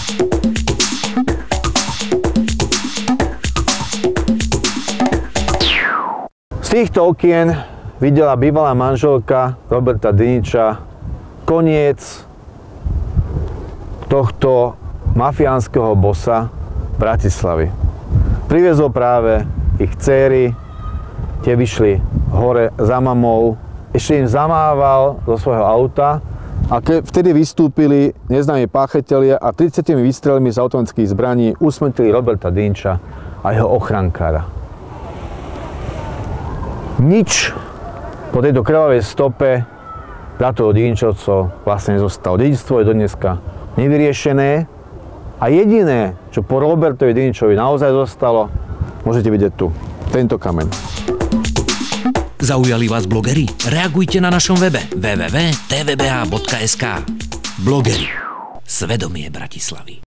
Z týchto okien videla bývalá manželka Roberta Dyniča koniec tohto mafiánskeho bossa Bratislavy. Priviezol práve ich dcéry, tie vyšli hore za mamou, ešte im zamával zo svojho auta a vtedy vystúpili neznámi páchatelia a 30 výstrelmi z automatických zbraní usmrtili Roberta Dyniča a jeho ochrankára. Nič po tejto krvavej stope bratov Dyničovcov vlastne nezostalo. Dedičstvo je dodneska nevyriešené a jediné, čo po Robertovi Dyničovi naozaj zostalo, môžete vidieť tu, tento kameň. Zaujali vás blogeri? Reagujte na našom webe www.tvbh.sk. Blogeri. Svedomie Bratislavy.